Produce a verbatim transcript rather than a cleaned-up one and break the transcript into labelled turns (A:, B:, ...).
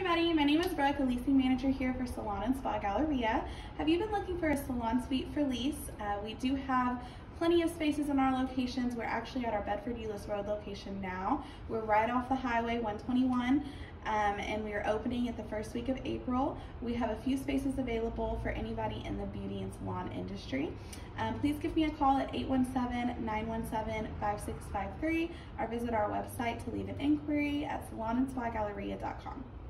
A: everybody, my name is Brooke, a leasing manager here for Salon and Spa Galleria. Have you been looking for a salon suite for lease? Uh, we do have plenty of spaces in our locations. We're actually at our Bedford-Euless Road location now. We're right off the highway one twenty-one, um, and we are opening at the first week of April. We have a few spaces available for anybody in the beauty and salon industry. Um, please give me a call at eight one seven, nine one seven, five six five three or visit our website to leave an inquiry at salon and spa galleria dot com.